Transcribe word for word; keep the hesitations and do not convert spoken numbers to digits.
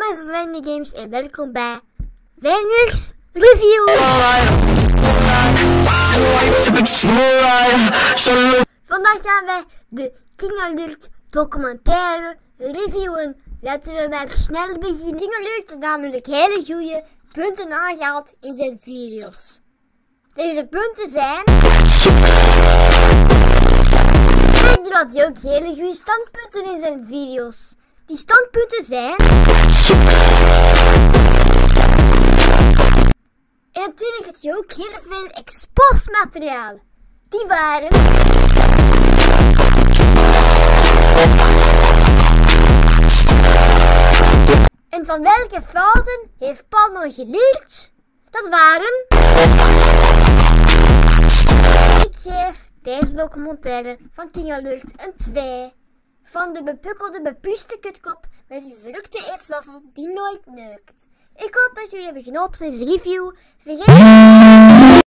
Dames van Wendy Games en welkom bij Wendy's Review. Vandaag gaan wij de King Alert documentaire reviewen. Laten we maar snel beginnen. King Alert heeft namelijk hele goede punten aangehaald in zijn video's. Deze punten zijn... Ik denk dat hij ook hele goede standpunten in zijn video's. Die standpunten zijn... En natuurlijk had je ook heel veel exposmateriaal. Die waren... En van welke fouten heeft Paul nog geleerd? Dat waren... Ik geef deze documentaire van King Alert een twee. Van de bepukkelde, bepuste kutkop met die verrukte eetswaffel die nooit neukt. Ik hoop dat jullie hebben genoten van deze review. Vergeet...